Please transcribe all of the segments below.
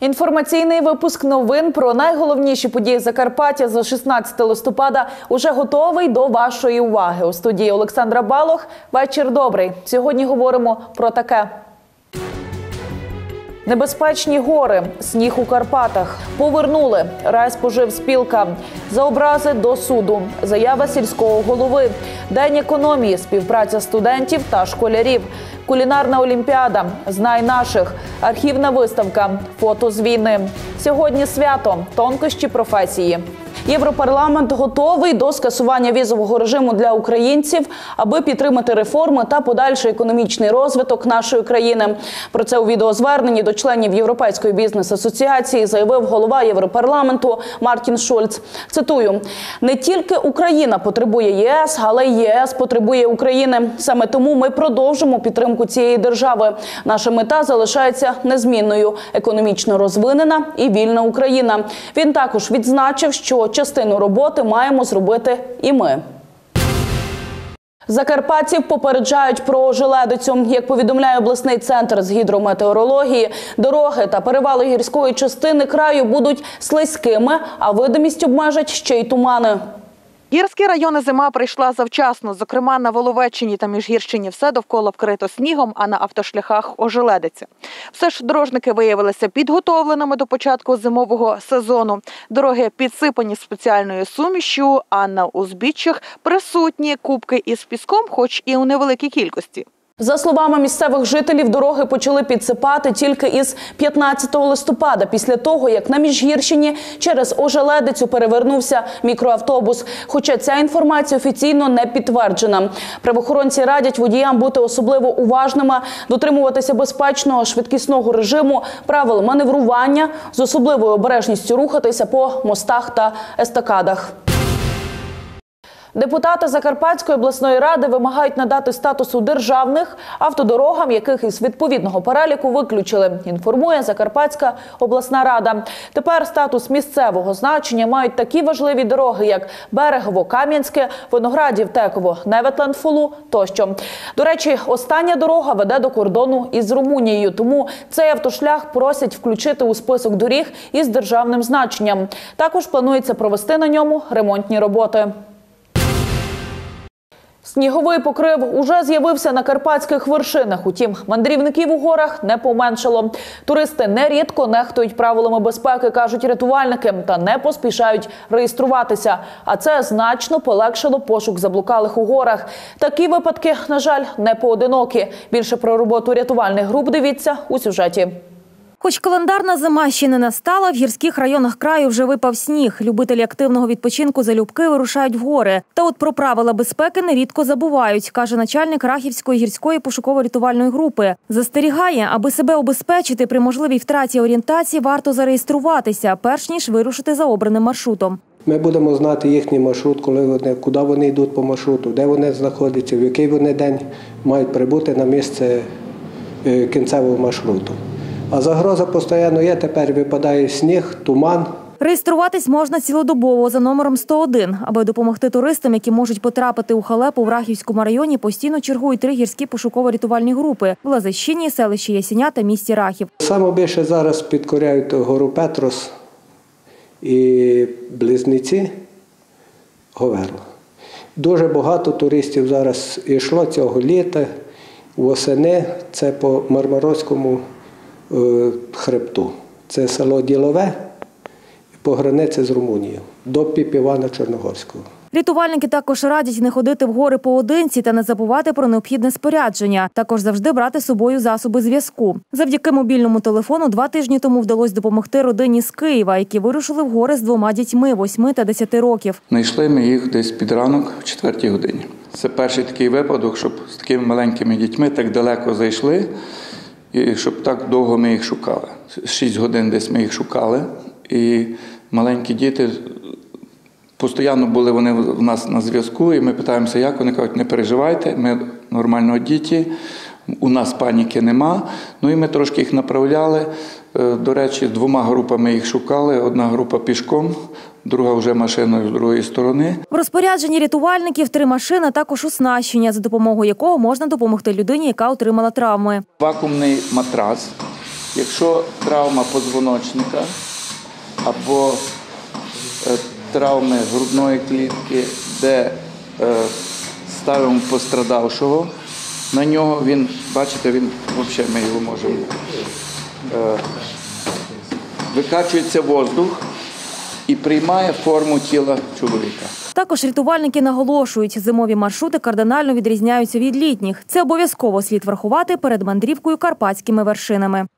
Інформаційний випуск новин про найголовніші події Закарпаття за 16 листопада уже готовий до вашої уваги. У студії Олександра Балох. Вечір добрий. Сьогодні говоримо про таке. Небезпечні гори, сніг у Карпатах. Повернули. Райспоживспілка. За образи до суду. Заява сільського голови. День економії, співпраця студентів та школярів. Кулінарна олімпіада. Знай наших. Архівна виставка. Фото з війни. Сьогодні свято. Тонкощі професії. Європарламент готовий до скасування візового режиму для українців, аби підтримати реформи та подальший економічний розвиток нашої країни. Про це у відеозверненні до членів Європейської бізнес-асоціації заявив голова Європарламенту Мартін Шульц. Цитую: «Не тільки Україна потребує ЄС, але й ЄС потребує України. Саме тому ми продовжимо підтримку цієї держави. Наша мета залишається незмінною – економічно розвинена і вільна Україна». Він також відзначив, що частину роботи маємо зробити і ми. Закарпатців попереджають про ожеледицю. Як повідомляє обласний центр з гідрометеорології, дороги та перевали гірської частини краю будуть слизькими, а видимість обмежать ще й тумани. Гірські райони зима прийшла завчасно. Зокрема, на Воловеччині та Міжгірщині все довкола вкрито снігом, а на автошляхах ожеледиться. Все ж дорожники виявилися підготовленими до початку зимового сезону. Дороги підсипані спеціальною сумішю, а на узбіччях присутні кубки із піском, хоч і у невеликій кількості. За словами місцевих жителів, дороги почали підсипати тільки із 15 листопада, після того, як на Міжгірщині через ожеледицю перевернувся мікроавтобус. Хоча ця інформація офіційно не підтверджена. Правоохоронці радять водіям бути особливо уважними, дотримуватися безпечного швидкісного режиму, правил маневрування, з особливою обережністю рухатися по мостах та естакадах. Депутати Закарпатської обласної ради вимагають надати статусу державних автодорогам, яких із відповідного переліку виключили, інформує Закарпатська обласна рада. Тепер статус місцевого значення мають такі важливі дороги, як Берегово-Кам'янське, Виноградів-Теково, Неветланд-Фолу тощо. До речі, остання дорога веде до кордону із Румунією, тому цей автошлях просять включити у список доріг із державним значенням. Також планується провести на ньому ремонтні роботи. Сніговий покрив уже з'явився на карпатських вершинах. Утім, мандрівників у горах не поменшало. Туристи нерідко нехтують правилами безпеки, кажуть рятувальники, та не поспішають реєструватися. А це значно полегшило пошук заблукалих у горах. Такі випадки, на жаль, не поодинокі. Більше про роботу рятувальних груп дивіться у сюжеті. Хоч календарна зима ще не настала, в гірських районах краю вже випав сніг. Любителі активного відпочинку залюбки вирушають в гори. Та от про правила безпеки нерідко забувають, каже начальник Рахівської гірської пошуково-рятувальної групи. Застерігає, аби себе обезпечити при можливій втраті орієнтації, варто зареєструватися, перш ніж вирушити за обраним маршрутом. Ми будемо знати їхній маршрут, куди вони йдуть по маршруту, де вони знаходяться, в який вони день мають прибути на місце кінцевого маршруту. А загроза постійно є, тепер випадає сніг, туман. Реєструватись можна цілодобово за номером 101. Аби допомогти туристам, які можуть потрапити у халепу в Рахівському районі, постійно чергують 3 гірські пошуково-рятувальні групи – в Лазищині, селищі Ясіня та місті Рахів. Саме більше зараз підкоряють гору Петрос і Близнеці, Говерло. Дуже багато туристів зараз йшло цього літа, восени, це по Мармарозькому хребту. Це село Ділове по границі з Румунією, до Піп-Івана Чорногорського. Рятувальники також радять не ходити в гори поодинці та не забувати про необхідне спорядження. Також завжди брати з собою засоби зв'язку. Завдяки мобільному телефону 2 тижні тому вдалося допомогти родині з Києва, які вирушили в гори з 2 дітьми – 8 та 10 років. Знайшли ми їх десь під ранок в 4 годині. Це перший такий випадок, щоб з такими маленькими дітьми так далеко зайшли. І щоб так довго ми їх шукали. 6 годин десь ми їх шукали. І маленькі діти, постійно були вони в нас на зв'язку, і ми питаємося, як. Вони кажуть, не переживайте, ми нормально діти, у нас паніки нема. Ну і ми трошки їх направляли. До речі, 2 групами їх шукали. Одна група пішком, друга вже машиною з другої сторони. В розпорядженні рятувальників 3 машини, також оснащення, за допомогою якого можна допомогти людині, яка отримала травми. Вакуумний матрас Якщо травма позвоночника або травми грудної клітки, де ставимо пострадавшого на нього, він, бачите, він, взагалі ми його можемо, викачується воздух і приймає форму тіла чоловіка. Також рятувальники наголошують, зимові маршрути кардинально відрізняються від літніх. Це обов'язково слід врахувати перед мандрівкою карпатськими вершинами.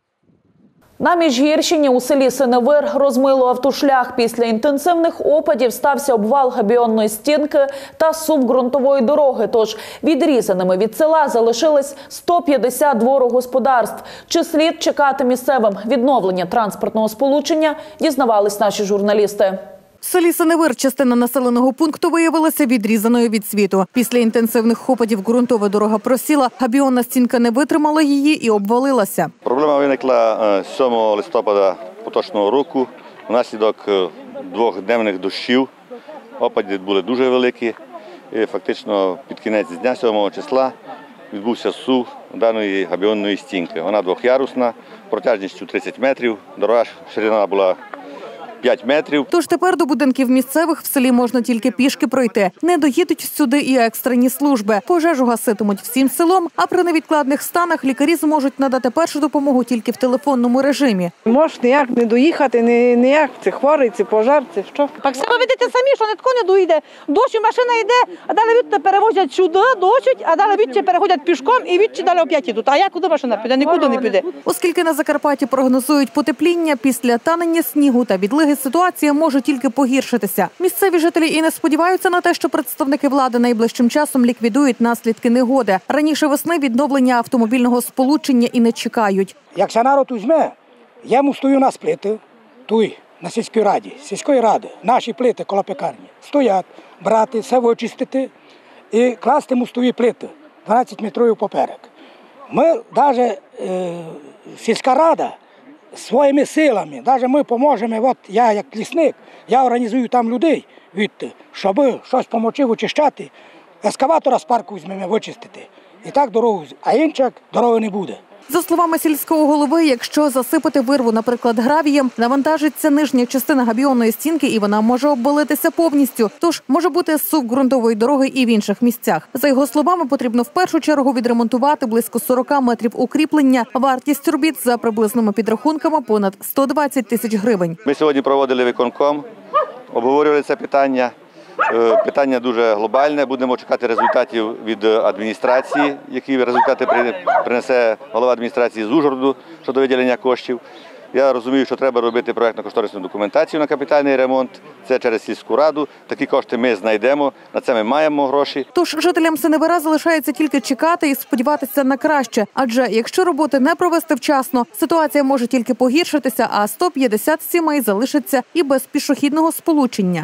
На Міжгірщині у селі Синевир розмило автошлях. Після інтенсивних опадів стався обвал габіонної стінки та сув ґрунтової дороги. Тож відрізаними від села залишились 150 дворогосподарств. Чи слід чекати місцевим відновлення транспортного сполучення, дізнавались наші журналісти. В селі Синевир частина населеного пункту виявилася відрізаною від світу. Після інтенсивних опадів ґрунтова дорога просіла, габіонна стінка не витримала її і обвалилася. Проблема виникла 7 листопада поточного року внаслідок двохденних дощів. Опади були дуже великі. І фактично під кінець дня 7 числа відбувся зсув даної габіонної стінки. Вона двохярусна, протяжністю 30 метрів, дорога ширина була 5 метрів. Тож тепер до будинків місцевих в селі можна тільки пішки пройти. Не доїдуть сюди і екстрені служби. Пожежу гаситимуть всім селом, а при невідкладних станах лікарі зможуть надати першу допомогу тільки в телефонному режимі. Можеш ніяк не доїхати, ніяк, це хворий, це пожар, це що. Так себе видите самі, що ніхто не доїде. Дощ машина йде, а далі відти перевозять сюди, дощить, а далі відти переходять пішком і відти далі опять йдуть. А як куди машина піде? Нікуди не піде. Оскільки на Закарпатті прогнозують потепління, після танення снігу та відлиги ситуація може тільки погіршитися. Місцеві жителі і не сподіваються на те, що представники влади найближчим часом ліквідують наслідки негоди. Раніше весни відновлення автомобільного сполучення і не чекають. Якщо народ візьме, я йому стою на плити, туй, на сільської ради, наші плити коло пекарні, стоять, брати, все вичистити і класти мостові плити, 12 метрів поперек. Ми, навіть сільська рада, своїми силами, навіть ми поможемо, от я як лісник, я організую там людей, щоб щось допомогти вичищати, ескаватора з парку візьмемо вичистити. І так дорогу, а інших дороги не буде. За словами сільського голови, якщо засипати вирву, наприклад, гравієм, навантажиться нижня частина габіонної стінки і вона може обвалитися повністю. Тож може бути зсув ґрунтової дороги і в інших місцях. За його словами, потрібно в першу чергу відремонтувати близько 40 метрів укріплення. Вартість робіт за приблизними підрахунками понад 120 тисяч гривень. Ми сьогодні проводили виконком, обговорювали це питання. Питання дуже глобальне. Будемо чекати результатів від адміністрації, які результати принесе голова адміністрації з Ужгороду щодо виділення коштів. Я розумію, що треба робити проєктно-кошторисну документацію на капітальний ремонт. Це через сільську раду. Такі кошти ми знайдемо, на це ми маємо гроші. Тож жителям Синевира залишається тільки чекати і сподіватися на краще. Адже якщо роботи не провести вчасно, ситуація може тільки погіршитися, а 150 сімей залишаться і без пішохідного сполучення.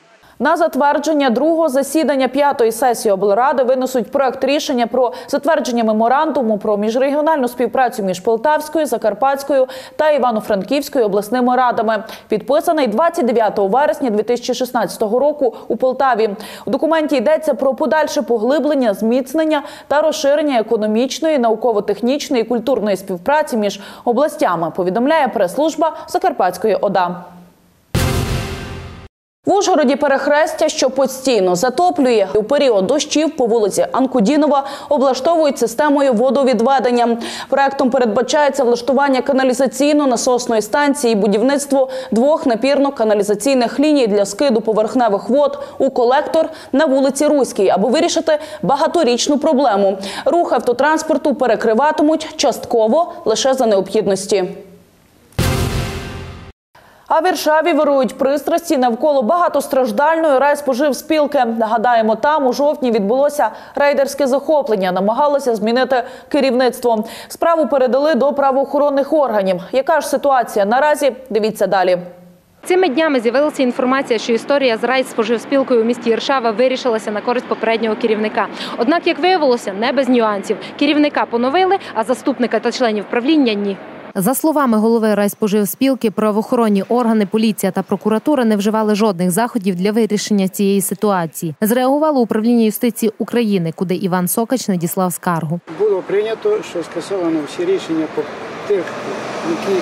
На затвердження другого засідання 5-ї сесії облради винесуть проект рішення про затвердження меморандуму про міжрегіональну співпрацю між Полтавською, Закарпатською та Івано-Франківською обласними радами, підписаний 29 вересня 2016 року у Полтаві. У документі йдеться про подальше поглиблення, зміцнення та розширення економічної, науково-технічної і культурної співпраці між областями, повідомляє прес-служба Закарпатської ОДА. В Ужгороді перехрестя, що постійно затоплює. У період дощів по вулиці Анкудінова облаштовують системою водовідведення. Проектом передбачається влаштування каналізаційно-насосної станції і будівництво 2 напірно-каналізаційних ліній для скиду поверхневих вод у колектор на вулиці Руській, аби вирішити багаторічну проблему. Рух автотранспорту перекриватимуть частково лише за необхідності. А в Іршаві вирують пристрасті навколо багатостраждальної райспоживспілки. Нагадаємо, там у жовтні відбулося рейдерське захоплення, намагалися змінити керівництво. Справу передали до правоохоронних органів. Яка ж ситуація наразі? Дивіться далі. Цими днями з'явилася інформація, що історія з райспоживспілкою у місті Іршава вирішилася на користь попереднього керівника. Однак, як виявилося, не без нюансів. Керівника поновили, а заступника та членів правління – ні. За словами голови райспоживспілки, правоохоронні органи, поліція та прокуратура не вживали жодних заходів для вирішення цієї ситуації. Зреагувало управління юстиції України, куди Іван Сокач надіслав скаргу. Було прийнято, що скасовано всі рішення по тих які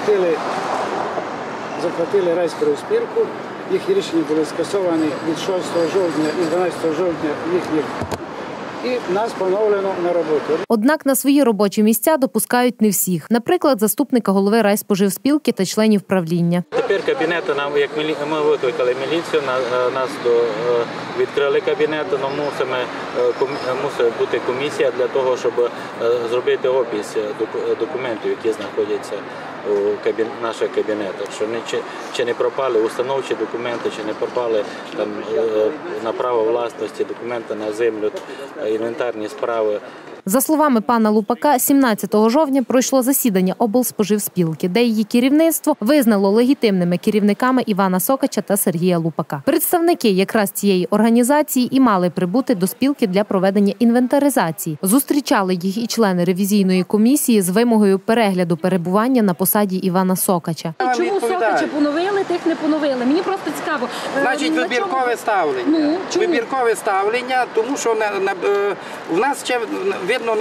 захватили райспоживспілку. Їх рішення були скасовані від 6 жовтня і 12 жовтня їхніх. І нас поновлено на роботу. Однак на свої робочі місця допускають не всіх. Наприклад, заступника голови райспоживспілки та членів правління. Тепер кабінети нам, як ми викликали міліцію, нас відкрили кабінет, мусить бути комісія для того, щоб зробити опис документів, які знаходяться у наших кабінетах. Що чи не пропали установчі документи, чи не пропали там на право власності документи на землю, інвентарні справи. За словами пана Лупака, 17 жовтня пройшло засідання облспоживспілки, де її керівництво визнало легітимними керівниками Івана Сокача та Сергія Лупака. Представники якраз цієї організації і мали прибути до спілки для проведення інвентаризації. Зустрічали їх і члени ревізійної комісії з вимогою перегляду перебування на посаді Івана Сокача. Чому Сокача поновили, тих не поновили? Мені просто цікаво. Значить, вибіркове ставлення. Вибіркове ставлення, тому що в нас ще, видно,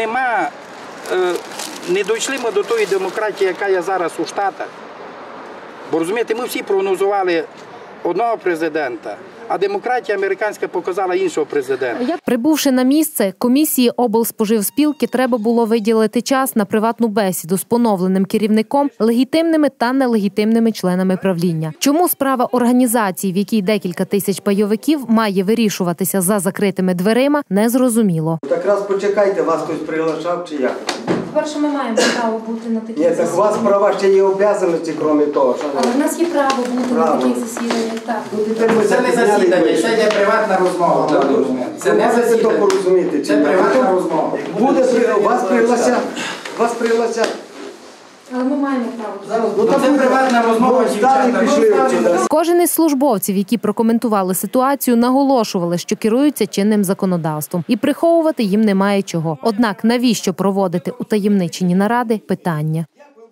не дійшли ми до тої демократії, яка є зараз у Штатах. Бо, розумієте, ми всі прогнозували одного президента, а демократія американська показала іншого президента. Прибувши на місце, комісії облспоживспілки треба було виділити час на приватну бесіду з поновленим керівником, легітимними та нелегітимними членами правління. Чому справа організації, в якій декілька тисяч пайовиків, має вирішуватися за закритими дверима, незрозуміло. Так раз почекайте, вас хтось приглашав чи як? По-перше, ми маємо право бути на таких засіданнях. Ні, так у вас права ще є обов'язаності, крім того, що... Але в нас є право бути на таких засіданнях, так. Це не засідання, це є приватна розмова. Це не засідання. Це приватна розмова. Буде, вас пригласять. Але ми маємо право. Це приватна розмова, дівчата. Кожен із службовців, які прокоментували ситуацію, наголошували, що керуються чинним законодавством. І приховувати їм немає чого. Однак навіщо проводити утаємничені наради – питання.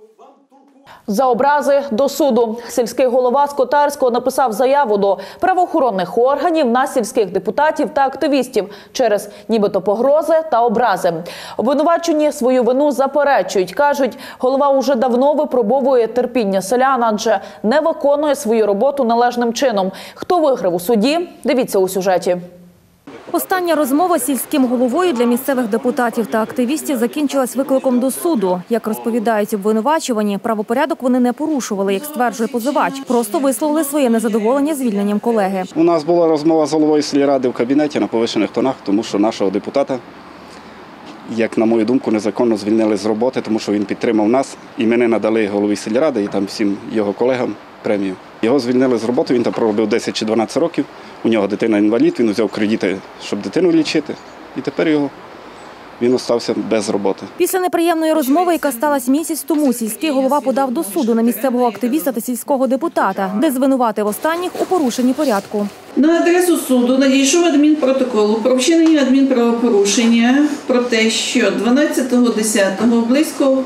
За образи до суду. Сільський голова Скотарського написав заяву до правоохоронних органів на сільських депутатів та активістів через нібито погрози та образи. Обвинувачені свою вину заперечують. Кажуть, голова уже давно випробовує терпіння селян, адже не виконує свою роботу належним чином. Хто виграв у суді? Дивіться у сюжеті. Остання розмова з сільським головою для місцевих депутатів та активістів закінчилась викликом до суду. Як розповідають обвинувачувані, правопорядок вони не порушували, як стверджує позивач. Просто висловили своє незадоволення звільненням колеги. У нас була розмова з головою сільради в кабінеті на повищених тонах, тому що нашого депутата, як на мою думку, незаконно звільнили з роботи, тому що він підтримав нас, і ми не надали голові сільради і там всім його колегам премію. Його звільнили з роботи, він там проробив 10 чи 12 років, у нього дитина-інвалід, він взяв кредити, щоб дитину лічити, і тепер він залишився без роботи. Після неприємної розмови, яка сталася місяць тому, сільський голова подав до суду на місцевого активіста та сільського депутата, де звинуватив останніх у порушенні порядку. На адресу суду надійшов адмінпротокол про вчинення адмінправопорушення про те, що 12.10 близько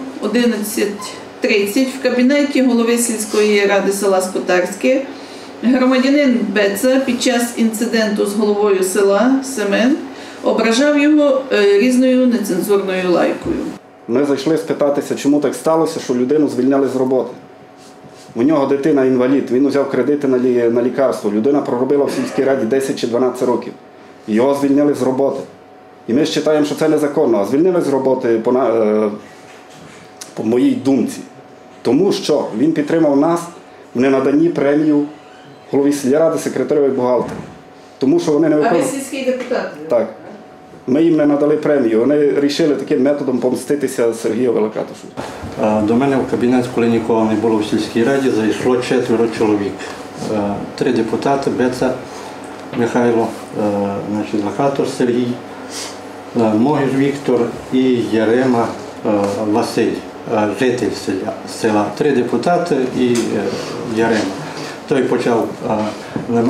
11:30 в кабінеті голови сільської ради села Скотарське громадянин Беца під час інциденту з головою села Семен ображав його різною нецензурною лайкою. Ми зайшли спитатися, чому так сталося, що людину звільняли з роботи. У нього дитина інвалід, він взяв кредити на лікарство. Людина проробила в сільській раді 10 чи 12 років. Його звільнили з роботи. І ми вважаємо, що це незаконно. А звільнили з роботи по моїй думці. Тому що він підтримав нас в ненаданні премію голові сільради, секретарю і бухгалтеру. Тому що вони не виконували. А ви сільський депутат? Так. Ми їм не надали премію. Вони вирішили таким методом помститися Сергію Великатушу. До мене в кабінет, коли нікого не було в сільській раді, зайшло 4 чоловік. 3 депутати, Беца Михайло, Лахатор Сергій, Могиш Віктор і Ярема Василь, житель села. 3 депутати і Ярема. Той почав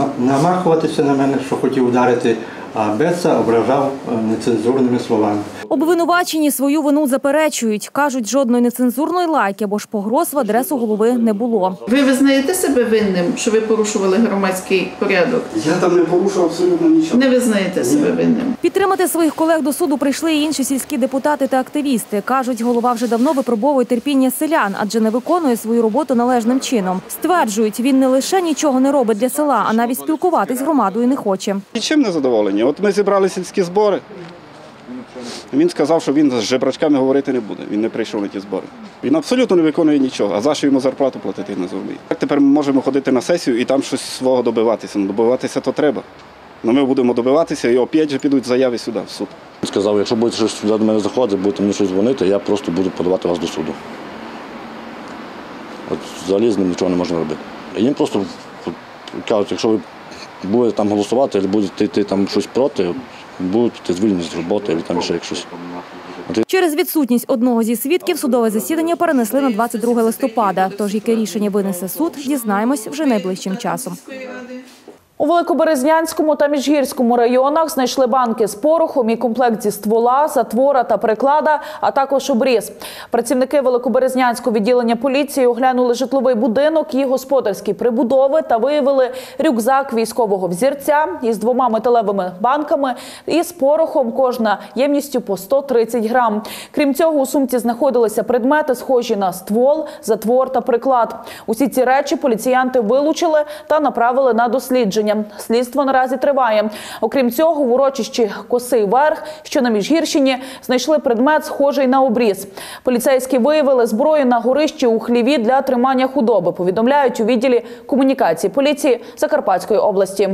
намахуватися на мене, що хотів ударити, а Беца ображав нецензурними словами. Обвинувачені свою вину заперечують. Кажуть, жодної нецензурної лайки або ж погроз в адресу голови не було. Ви визнаєте себе винним, що ви порушували громадський порядок? Я там не порушував абсолютно нічого. Не визнаєте себе винним? Підтримати своїх колег до суду прийшли і інші сільські депутати та активісти. Кажуть, голова вже давно випробовує терпіння селян, адже не виконує свою роботу належним чином. Стверджують, він не лише нічого не робить для села, а навіть спілкуватись з громадою не хоче. Нічим не задоволені. От ми зібрали сільські збори. Він сказав, що він з жебрачками говорити не буде. Він не прийшов на ті збори. Він абсолютно не виконує нічого. А за що йому зарплату платити не зуміє. Тепер ми можемо ходити на сесію і там щось свого добиватися. Ну, добиватися то треба. Ну, ми будемо добиватися і опять же підуть заяви сюди, в суд. Він сказав, якщо будете щось до мене заходити, будете мені щось дзвонити, я просто буду подавати вас до суду. От взагалі з ним нічого не можна робити. І їм просто кажуть, якщо ви будете там голосувати, або будете йти там щось проти, будете звільнені з роботи, або там ще щось. Через відсутність одного зі свідків судове засідання перенесли на 22 листопада. Тож, яке рішення винесе суд, дізнаємось вже найближчим часом. У Великоберезнянському та Міжгірському районах знайшли банки з порохом і комплект зі ствола, затвора та приклада, а також обріз. Працівники Великоберезнянського відділення поліції оглянули житловий будинок і господарські прибудови та виявили рюкзак військового взірця із 2 металевими банками і з порохом, кожна ємністю по 130 грам. Крім цього, у сумці знаходилися предмети, схожі на ствол, затвор та приклад. Усі ці речі поліціянти вилучили та направили на дослідження. Слідство наразі триває. Окрім цього, в урочищі Косий Верх, що на Міжгірщині, знайшли предмет, схожий на обріз. Поліцейські виявили зброю на горищі у хліві для тримання худоби, повідомляють у відділі комунікації поліції Закарпатської області.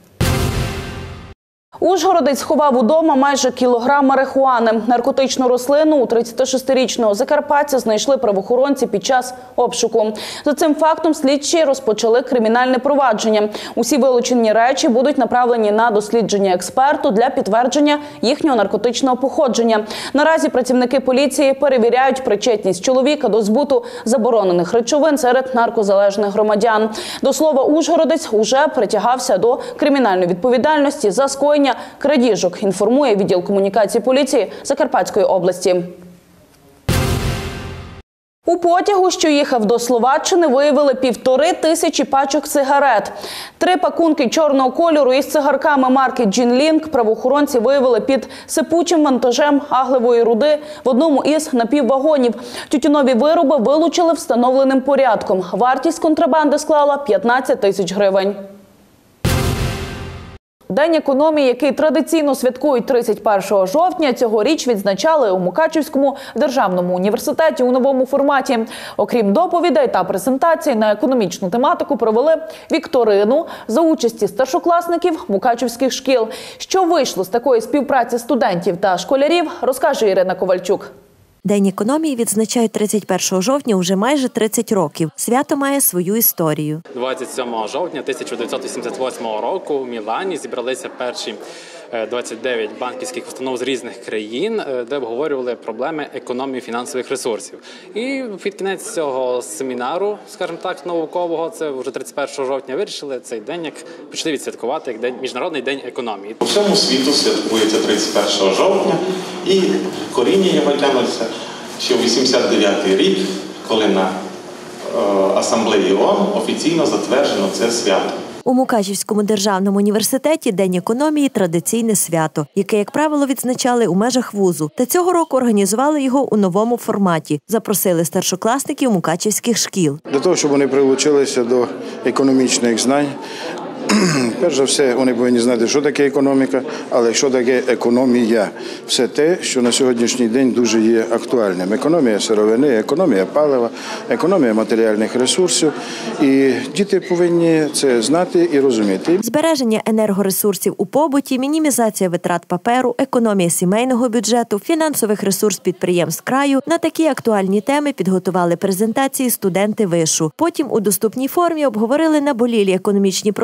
Ужгородець сховав удома майже кілограм марихуани. Наркотичну рослину у 36-річного закарпатця знайшли правоохоронці під час обшуку. За цим фактом слідчі розпочали кримінальне провадження. Усі вилучені речі будуть направлені на дослідження експерту для підтвердження їхнього наркотичного походження. Наразі працівники поліції перевіряють причетність чоловіка до збуту заборонених речовин серед наркозалежних громадян. До слова, ужгородець уже притягався до кримінальної відповідальності за скоєння крадіжок, інформує відділ комунікації поліції Закарпатської області. У потягу, що їхав до Словаччини, виявили 1500 пачок сигарет. 3 пакунки чорного кольору із цигарками марки «Джінлінг» правоохоронці виявили під сипучим вантажем аглевої руди в одному із напіввагонів. Тютюнові вироби вилучили встановленим порядком. Вартість контрабанди склала 15 тисяч гривень. День економії, який традиційно святкують 31 жовтня, цьогоріч відзначали у Мукачівському державному університеті у новому форматі. Окрім доповідей та презентацій на економічну тематику, провели вікторину за участі старшокласників мукачівських шкіл. Що вийшло з такої співпраці студентів та школярів, розкаже Ірина Ковальчук. День економії відзначають 31 жовтня вже майже 30 років. Свято має свою історію. 27 жовтня 1988 року в Мілані зібралися перші 29 банківських установ з різних країн, де обговорювали проблеми економії фінансових ресурсів. І під кінець цього семінару, скажімо так, наукового, це вже 31 жовтня вирішили цей день, як почали відсвяткувати як Міжнародний день економії. По всьому світу святкується 31 жовтня, і коріння його тягнуться ще в 89-й рік, коли на Асамблеї ООН офіційно затверджено це свято. У Мукачівському державному університеті День економії – традиційне свято, яке, як правило, відзначали у межах вузу. Та цього року організували його у новому форматі. Запросили старшокласників мукачівських шкіл. Для того, щоб вони прилучилися до економічних знань, перш за все, вони повинні знати, що таке економіка, але що таке економія. Все те, що на сьогоднішній день дуже є актуальним. Економія сировини, економія палива, економія матеріальних ресурсів. І діти повинні це знати і розуміти. Збереження енергоресурсів у побуті, мінімізація витрат паперу, економія сімейного бюджету, фінансових ресурсів підприємств краю. На такі актуальні теми підготували презентації студенти вишу. Потім у доступній формі обговорили наболілі економічні проблеми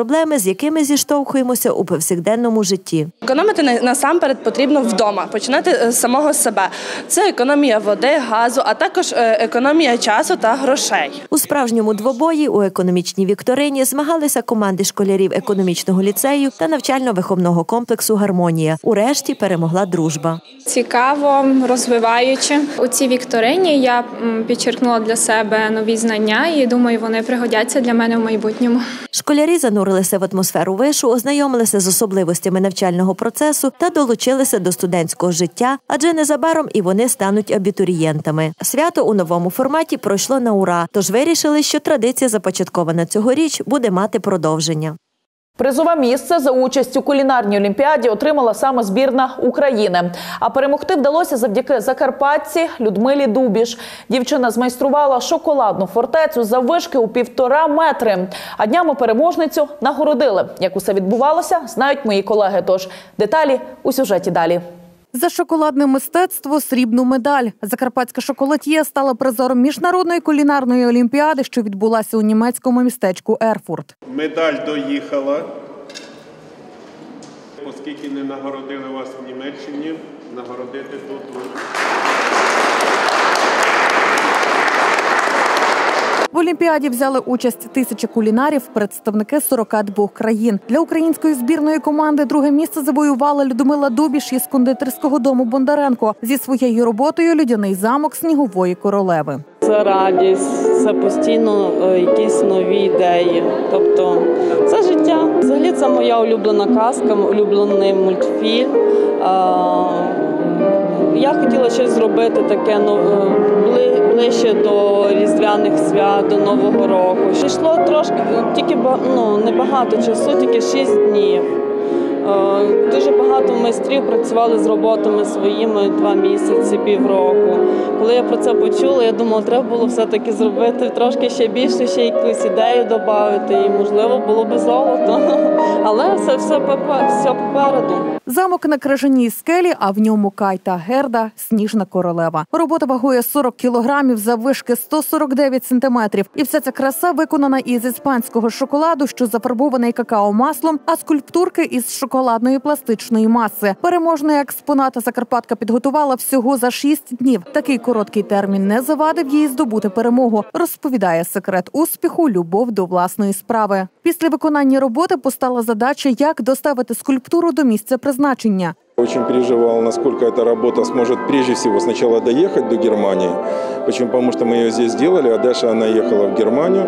з якими зіштовхуємося у повсякденному житті. Економити насамперед потрібно вдома, починати з самого себе. Це економія води, газу, а також економія часу та грошей. У справжньому двобої у економічній вікторині змагалися команди школярів економічного ліцею та навчально-виховного комплексу «Гармонія». Урешті перемогла дружба. Цікаво, розвиваюче. У цій вікторині я підчеркнула для себе нові знання і, думаю, вони пригодяться для мене в майбутньому. Школярі занурилися в атмосферу вишу, ознайомилися з особливостями навчального процесу та долучилися до студентського життя, адже незабаром і вони стануть абітурієнтами. Свято у новому форматі пройшло на ура, тож вирішили, що традиція, започаткована цьогоріч, буде мати продовження. Призове місце за участь у кулінарній олімпіаді отримала саме збірна України. А перемогти вдалося завдяки закарпатці Людмилі Дубіш. Дівчина змайструвала шоколадну фортецю заввишки у 1,5 метри. А днями переможницю нагородили. Як усе відбувалося, знають мої колеги. Тож деталі у сюжеті далі. За шоколадне мистецтво – срібну медаль. Закарпатська шоколад'є стала призером міжнародної кулінарної олімпіади, що відбулася у німецькому містечку Ерфурт. Медаль доїхала. Оскільки не нагородили вас в Німеччині, нагородити тут. В олімпіаді взяли участь 1000 кулінарів, представники 42 країн. Для української збірної команди друге місце завоювала Людмила Дубіш із кондитерського дому Бондаренко зі своєю роботою «Людяний замок снігової королеви». Це радість, це постійно якісь нові ідеї. Тобто це життя. Взагалі це моя улюблена казка, улюблений мультфільм. Я хотіла щось зробити таке ближче до різдвяних свят, до Нового року. Йшло трошки, тільки небагато часу, тільки 6 днів. Дуже багато майстрів працювали з роботами своїми 2 місяці, півроку. Коли я про це почула, я думала, треба було все-таки зробити трошки ще більше, ще якусь ідею додати, і, можливо, було б золото. Але все попереду. Замок на крижаній скелі, а в ньому Кай та Герда – сніжна королева. Робота вагує 40 кілограмів, заввишки 149 сантиметрів. І вся ця краса виконана із іспанського шоколаду, що зафарбований какао-маслом, а скульптурки із шоколадної пластичної маси. Переможний експонат закарпатка підготувала всього за 6 днів. Такий короткий термін не завадив їй здобути перемогу, розповідає секрет успіху – любов до власної справи. Після виконання роботи постала задача, як доставити скульптуру до місця призначення. Очень переживал, насколько эта работа сможет прежде всего сначала доехать до Германии. Почему? Потому что мы ее здесь сделали, а дальше она ехала в Германию.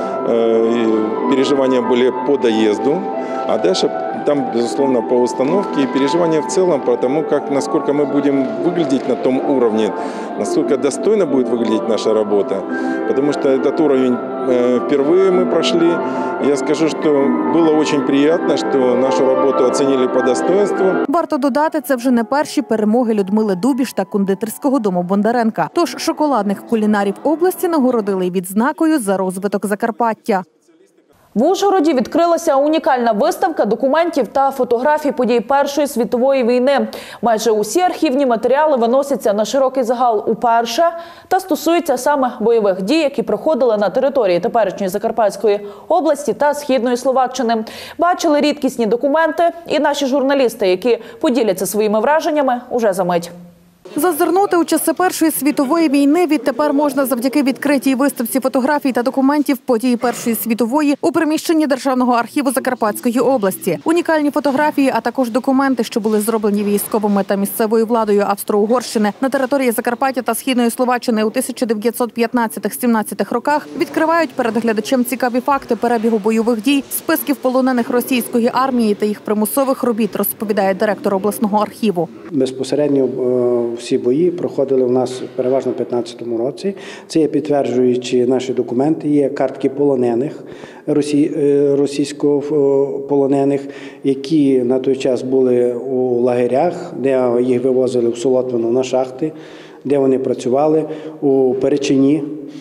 Переживания были по доезду, а дальше там, безусловно, по установке и переживания в целом по тому, насколько мы будем выглядеть на том уровне, насколько достойно будет выглядеть наша работа. Потому что этот уровень впервые мы прошли. Я скажу, что было очень приятно, что нашу работу оценили по достоинству. Варто додати, це вже не перші перемоги Людмили Дубіш та кондитерського дому Бондаренка. Тож шоколадних кулінарів області нагородили відзнакою за розвиток Закарпаття. В Ужгороді відкрилася унікальна виставка документів та фотографій подій Першої світової війни. Майже усі архівні матеріали виносяться на широкий загал уперше та стосуються саме бойових дій, які проходили на території теперішньої Закарпатської області та Східної Словаччини. Бачили рідкісні документи і наші журналісти, які поділяться своїми враженнями уже за мить. Зазирнути у часи Першої світової війни відтепер можна завдяки відкритій виставці фотографій та документів подій Першої світової у приміщенні Державного архіву Закарпатської області. Унікальні фотографії, а також документи, що були зроблені військовими та місцевою владою Австро-Угорщини на території Закарпаття та Східної Словаччини у 1915-17 роках, відкривають перед глядачем цікаві факти перебігу бойових дій, списків полонених російської армії та їх примусових робіт, розповідає директор обласного архіву. Безпосередньо всі бої проходили у нас переважно в 15-му році. Це є підтверджуючи наші документи, є картки полонених, російсько-полонених, які на той час були у лагерях, де їх вивозили в Солотвино на шахти, де вони працювали, у Перечині.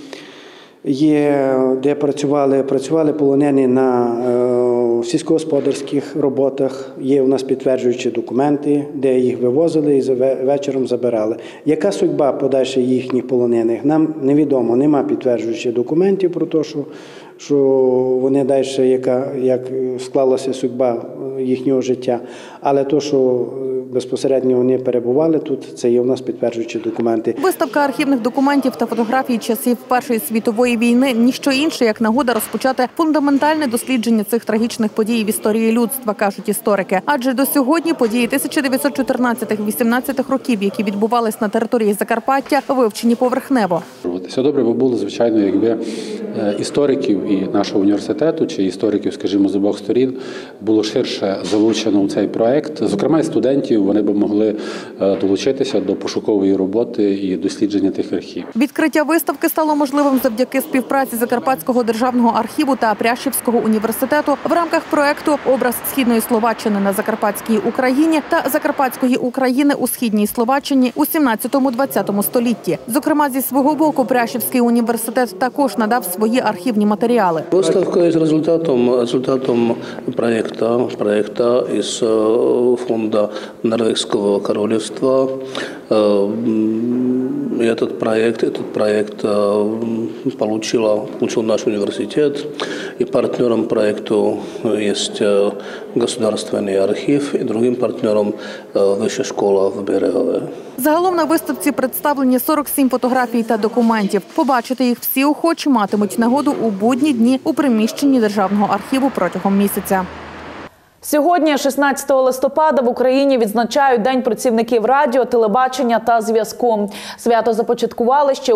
Є, де працювали полонені на сільськогосподарських роботах, є у нас підтверджуючі документи, де їх вивозили і вечором забирали. Яка судьба подальша їхніх полонених, нам невідомо, нема підтверджуючих документів про те, що вони далі, як склалася судьба їхнього життя. Але то, що безпосередньо вони перебували тут, це є у нас підтверджуючі документи. Виставка архівних документів та фотографій часів Першої світової війни – ніщо інше, як нагода розпочати фундаментальне дослідження цих трагічних подій в історії людства, кажуть історики. Адже до сьогодні події 1914-18 років, які відбувались на території Закарпаття, вивчені поверхнево. Все добре би було, звичайно, якби істориків і нашого університету, чи істориків, скажімо, з обох сторін, було ширше залучено у цей проект. Зокрема, і студентів, вони б могли долучитися до пошукової роботи і дослідження тих архівів. Відкриття виставки стало можливим завдяки співпраці Закарпатського державного архіву та Прящівського університету в рамках проекту «Образ Східної Словаччини на Закарпатській Україні» та Закарпатської України у Східній Словаччині у 17-20 столітті. Зокрема, зі свого боку, Прящівський університет також надав свої архівні матеріали. Виставка є результатом проекту із фонду Норвежского королевства. Этот проект получил наш университет, и партнером проекту есть Государственный архив, и другим партнером Высшая школа в Берегове. Загалом на виставці представлені 47 фотографій та документів. Побачити їх всі охочі матимуть нагоду у будні дні у приміщенні Державного архіву протягом місяця. Сьогодні, 16 листопада, в Україні відзначають День працівників радіо, телебачення та зв'язку. Свято започаткували ще у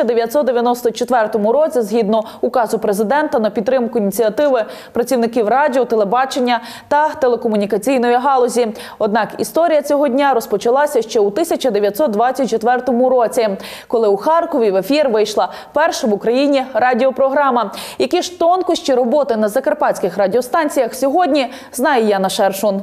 1994 році згідно указу президента на підтримку ініціативи працівників радіо, телебачення та телекомунікаційної галузі. Однак історія цього дня розпочалася ще у 1924 році, коли у Харкові в ефір вийшла перша в Україні радіопрограма. Які ж тонкощі роботи на закарпатських радіостанціях сьогодні знає Яна Шершун.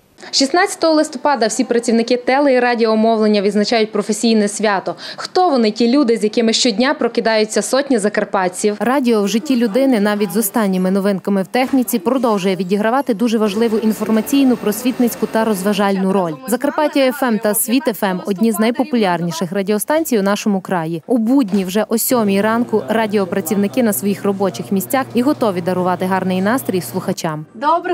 16 листопада всі працівники теле- і радіомовлення відзначають професійне свято. Хто вони, ті люди, з якими щодня прокидаються сотні закарпатців? Радіо в житті людини, навіть з останніми новинками в техніці, продовжує відігравати дуже важливу інформаційну, просвітницьку та розважальну роль. Закарпаття ФМ та Світ ФМ – одні з найпопулярніших радіостанцій у нашому краї. У будні вже о 7 ранку радіопрацівники на своїх робочих місцях і готові дарувати гарний настрій слухачам.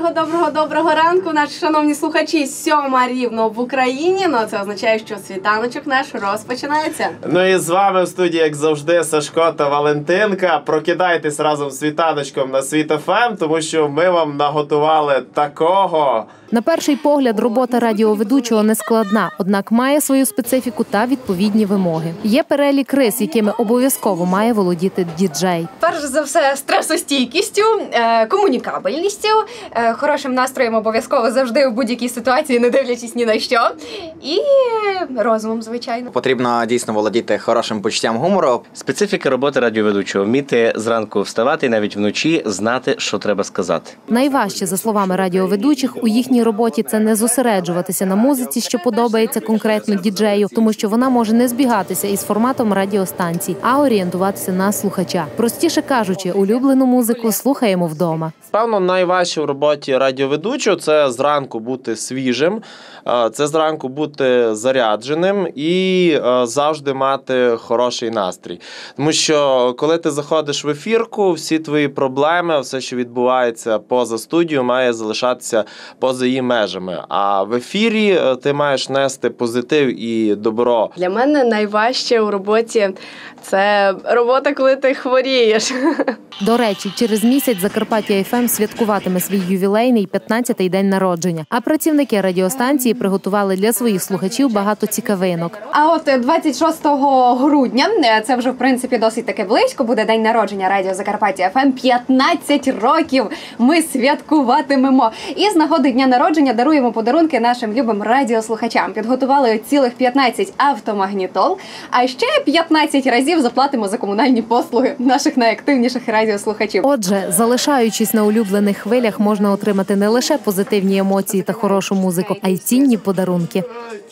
Доброго ранку, наші шановні слухачі. 7 рівно в Україні, ну це означає, що світаночок наш розпочинається. Ну і з вами в студії, як завжди, Сашко та Валентинка. Прокидайтесь разом з світаночком на Світ ФМ, тому що ми вам наготували такого. На перший погляд, робота радіоведучого не складна, однак має свою специфіку та відповідні вимоги. Є перелік рис, якими обов'язково має володіти діджей. Перш за все, стресостійкістю, комунікабельністю, хорошим настроєм обов'язково завжди в будь-якій ситуації, не дивлячись ні на що, і розумом, звичайно. Потрібно дійсно володіти хорошим почуттям гумору. Специфіка роботи радіоведучого – вміти зранку вставати і навіть вночі знати, що треба сказати. Найважче, за словами радіоведучих, у їхній роботі це не зосереджуватися на музиці, що подобається конкретно діджею, тому що вона може не збігатися із форматом радіостанцій, а орієнтуватися на слухача. Простіше кажучи, улюблену музику слухаємо вдома. Певно, найважче в роботі радіоведучого – це зранку бути свіжим, це зранку бути зарядженим і завжди мати хороший настрій. Тому що, коли ти заходиш в ефірку, всі твої проблеми, все, що відбувається поза студією, має залишатися поза її межами. А в ефірі ти маєш нести позитив і добро. Для мене найважче у роботі – це робота, коли ти хворієш. До речі, через місяць Закарпаття ФМ святкуватиме свій ювілейний 15-й день народження. А працівники радіостанції приготували для своїх слухачів багато цікавинок. А от 26 грудня, це вже в принципі досить таки близько, буде день народження радіо Закарпаття ФМ. 15 років ми святкуватимемо. І з нагоди дня народження даруємо подарунки нашим любим радіослухачам. Підготували цілих 15 автомагнітол, а ще 15 разів заплатимо за комунальні послуги наших найактивніших радіослухачів. Отже, залишаючись на улюблених хвилях, можна отримати не лише позитивні емоції та хорошу музику, а й цінні подарунки.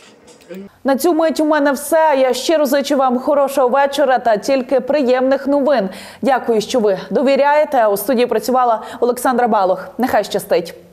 На цю мить у мене все. Я щиро зичу вам хорошого вечора та тільки приємних новин. Дякую, що ви довіряєте. У студії працювала Олександра Балох. Нехай щастить.